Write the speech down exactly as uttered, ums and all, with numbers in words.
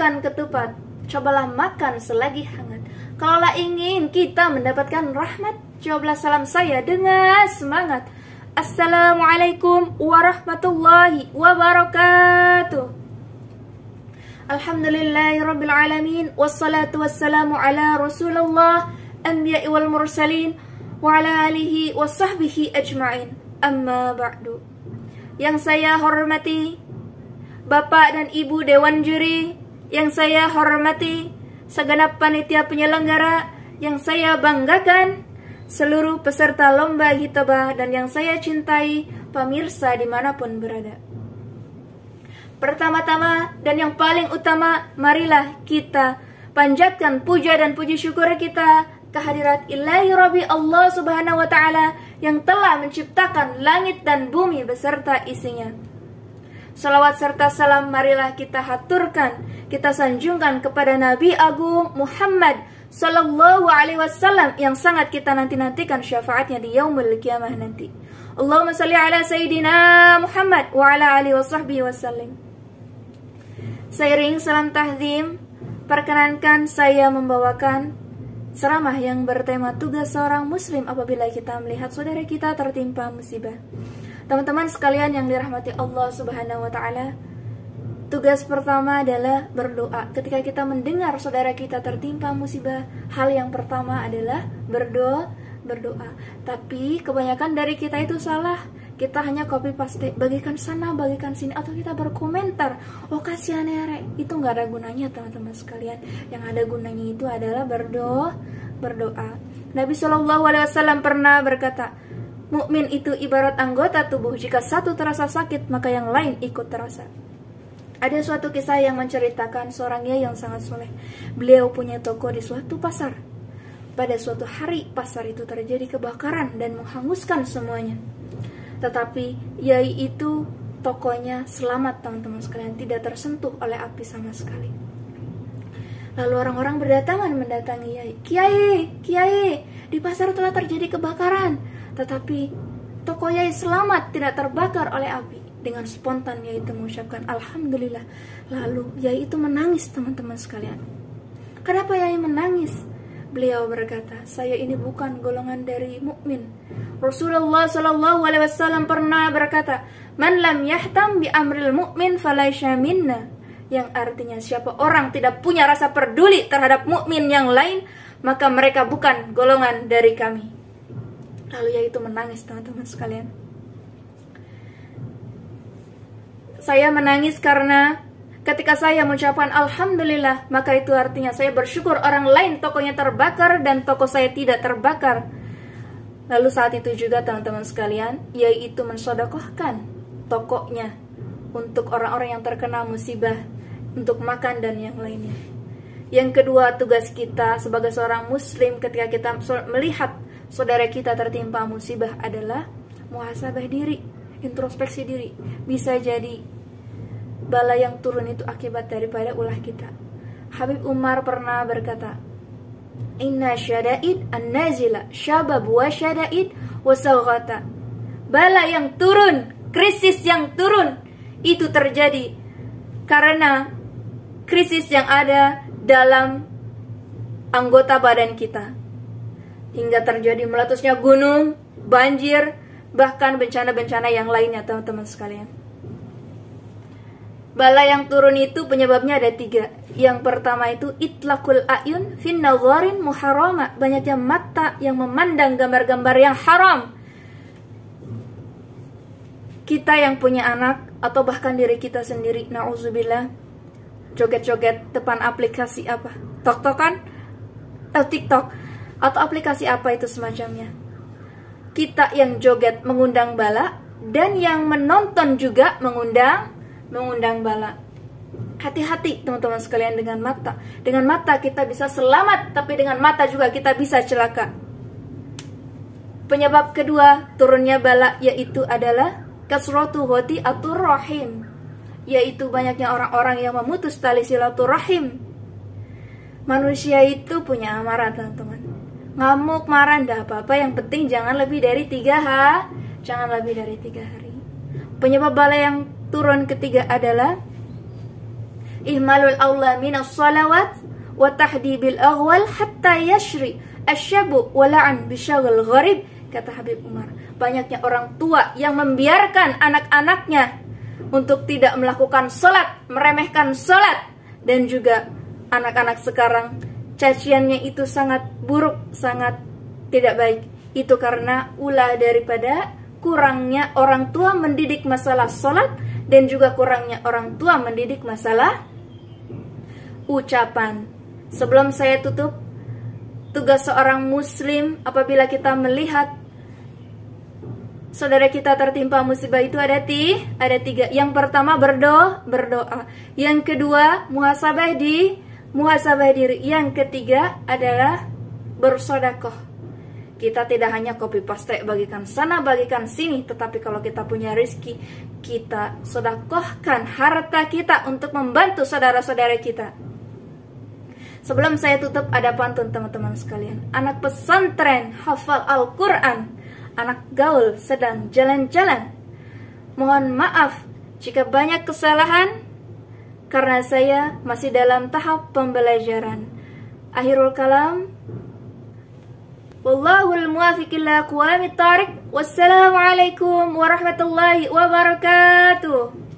makan ketupat, cobalah makan selagi hangat. Kalaulah ingin kita mendapatkan rahmat, jawablah salam saya dengan semangat. Assalamualaikum warahmatullahi wabarakatuh. Alhamdulillahirabbil alamin, wassalatu wassalamu ala Rasulullah anbiya'i wal mursalin wa ala alihi washabbihi ajma'in. Amma ba'du. Yang saya hormati Bapak dan Ibu Dewan Juri, yang saya hormati segenap panitia penyelenggara, yang saya banggakan seluruh peserta lomba hitobah, dan yang saya cintai pemirsa dimanapun berada. Pertama-tama dan yang paling utama, marilah kita panjatkan puja dan puji syukur kita kehadirat Ilahi Rabbi Allah Subhanahu wa Ta'ala yang telah menciptakan langit dan bumi beserta isinya. Salawat serta salam marilah kita haturkan, kita sanjungkan kepada Nabi Agung Muhammad Sallallahu Alaihi Wasallam yang sangat kita nanti-nantikan syafaatnya di yaumul kiamah nanti. Allahumma salli ala Sayyidina Muhammad wa ala alihi wa sahbihi wasallim. Seiring salam tahzim, perkenankan saya membawakan ceramah yang bertema tugas seorang muslim apabila kita melihat saudara kita tertimpa musibah. Teman-teman sekalian yang dirahmati Allah Subhanahu wa Ta'ala, tugas pertama adalah berdoa. Ketika kita mendengar saudara kita tertimpa musibah, hal yang pertama adalah berdoa, berdoa. Tapi kebanyakan dari kita itu salah. Kita hanya copy paste, bagikan sana, bagikan sini, atau kita berkomentar, oh kasihan ya Rek. Itu nggak ada gunanya teman-teman sekalian. Yang ada gunanya itu adalah berdoa, berdoa. Nabi Shallallahu Alaihi Wasallam pernah berkata, mukmin itu ibarat anggota tubuh, jika satu terasa sakit maka yang lain ikut terasa. Ada suatu kisah yang menceritakan seorang yai yang sangat soleh. Beliau punya toko di suatu pasar. Pada suatu hari pasar itu terjadi kebakaran dan menghanguskan semuanya. Tetapi yai itu tokonya selamat teman-teman sekalian, tidak tersentuh oleh api sama sekali. Lalu orang-orang berdatangan mendatangi yai. Kiai, kiai, di pasar telah terjadi kebakaran, tetapi toko yai selamat, tidak terbakar oleh api. Dengan spontan yai itu mengucapkan alhamdulillah. Lalu yai itu menangis teman-teman sekalian. Kenapa yai menangis? Beliau berkata, saya ini bukan golongan dari mukmin. Rasulullah Shallallahu Alaihi Wasallam pernah berkata, man lam yahtam bi amril mukmin falaisha minna, yang artinya siapa orang tidak punya rasa peduli terhadap mukmin yang lain, maka mereka bukan golongan dari kami. Lalu yaitu menangis teman-teman sekalian. Saya menangis karena ketika saya mengucapkan alhamdulillah, maka itu artinya saya bersyukur orang lain tokonya terbakar dan toko saya tidak terbakar. Lalu saat itu juga teman-teman sekalian, yaitu mensodokohkan tokonya untuk orang-orang yang terkena musibah, untuk makan dan yang lainnya. Yang kedua, tugas kita sebagai seorang muslim ketika kita melihat saudara kita tertimpa musibah adalah muhasabah diri, introspeksi diri. Bisa jadi bala yang turun itu akibat daripada ulah kita. Habib Umar pernah berkata, inna syada'id an-nazila syabab wa syada'id wa saghata. Bala yang turun, krisis yang turun itu terjadi karena krisis yang ada dalam anggota badan kita, hingga terjadi meletusnya gunung, banjir, bahkan bencana-bencana yang lainnya teman-teman sekalian. Bala yang turun itu penyebabnya ada tiga. Yang pertama itu itlaqul ayun fin nadharin muharrama, banyaknya mata yang memandang gambar-gambar yang haram. Kita yang punya anak atau bahkan diri kita sendiri, na'udzubillah, joget-joget depan aplikasi apa? Tok-tokan? Atau TikTok? Atau aplikasi apa itu semacamnya. Kita yang joget mengundang bala, dan yang menonton juga mengundang mengundang bala. Hati-hati teman-teman sekalian dengan mata. Dengan mata kita bisa selamat, tapi dengan mata juga kita bisa celaka. Penyebab kedua turunnya bala yaitu adalah kasratu hoti atur rahim, yaitu banyaknya orang-orang yang memutus tali silaturahim. Manusia itu punya amarah teman-teman. Ngamuk, marah, ndak apa-apa, yang penting jangan lebih dari tiga hari. Jangan lebih dari tiga hari. Penyebab bala yang turun ketiga adalah ihmalul aula minas salawat wa tahdibil aghwal hatta yashri asyabu wala'an bisyaghal gharib, kata Habib Umar. Banyaknya orang tua yang membiarkan anak-anaknya untuk tidak melakukan sholat, meremehkan sholat. Dan juga anak-anak sekarang caciannya itu sangat buruk, sangat tidak baik. Itu karena ulah daripada kurangnya orang tua mendidik masalah sholat, dan juga kurangnya orang tua mendidik masalah ucapan. Sebelum saya tutup, tugas seorang muslim apabila kita melihat saudara kita tertimpa musibah itu ada ti, ada tiga. Yang pertama berdoa, berdoa. Yang kedua muhasabah di, muhasabah diri. Yang ketiga adalah bersedekah. Kita tidak hanya copy paste, bagikan sana, bagikan sini, tetapi kalau kita punya rezeki, kita sedekahkan harta kita untuk membantu saudara-saudara kita. Sebelum saya tutup, ada pantun teman-teman sekalian. Anak pesantren hafal Al-Quran, anak gaul sedang jalan-jalan. Mohon maaf jika banyak kesalahan, karena saya masih dalam tahap pembelajaran. Akhirul kalam, wallahul muwaffiq ila aqwamit thariq. Wassalamualaikum warahmatullahi wabarakatuh.